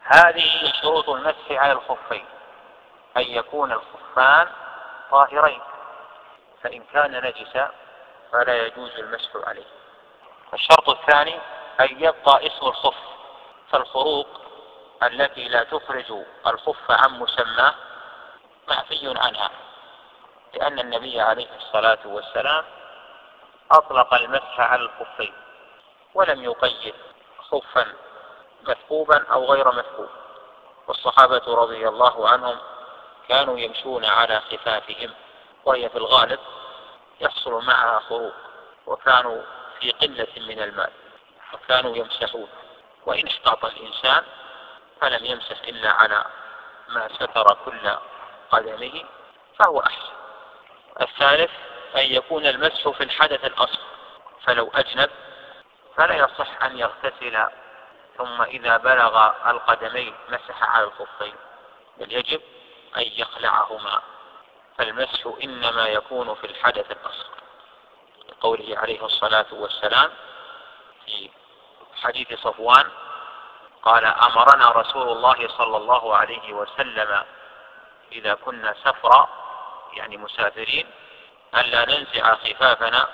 هذه شروط المسح على الخفين: أن يكون الخفان طاهرين، فإن كان نجسا فلا يجوز المسح عليه. الشرط الثاني أن يبقى اسم الخف، فالخروق التي لا تخرج الخف عن مسماه معفي عنها، لأن النبي عليه الصلاة والسلام أطلق المسح على الخفين ولم يقيد خفا مثقوبا أو غير مثقوب. والصحابة رضي الله عنهم كانوا يمشون على خفافهم، وهي في الغالب يحصل معها خروق، وكانوا في قلة من الماء وكانوا يمسحون، وإن احتاط الإنسان فلم يمسح إلا على ما ستر كل قدمه فهو أحسن. الثالث أن يكون المسح في الحدث الأصغر، فلو أجنب فلا يصح أن يغتسل ثم إذا بلغ القدمين مسح على الخفين، بل يجب أن يخلعهما، فالمسح إنما يكون في الحدث الأصغر، لقوله عليه الصلاة والسلام في حديث صفوان قال: أمرنا رسول الله صلى الله عليه وسلم إذا كنا سفرا، يعني مسافرين، ألا ننزع خفافنا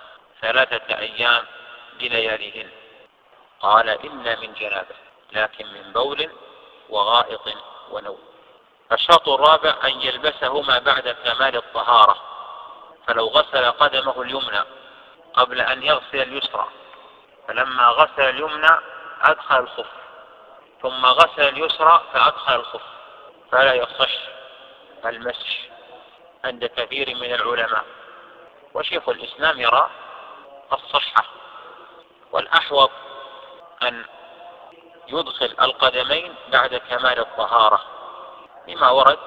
3 أيام بلياليهن، قال: إلا من جنابه، لكن من بول وغائط ونوم. الشرط الرابع أن يلبسهما بعد كمال الطهارة، فلو غسل قدمه اليمنى قبل أن يغسل اليسرى، فلما غسل اليمنى أدخل الخف، ثم غسل اليسرى فأدخل الخف، فلا يصح المسح عند كثير من العلماء، وشيخ الإسلام يرى الصحة، والأحوط أن يدخل القدمين بعد كمال الطهارة، لما ورد: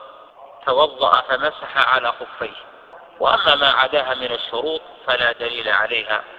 توضأ فمسح على خفيه. وأما ما عداها من الشروط فلا دليل عليها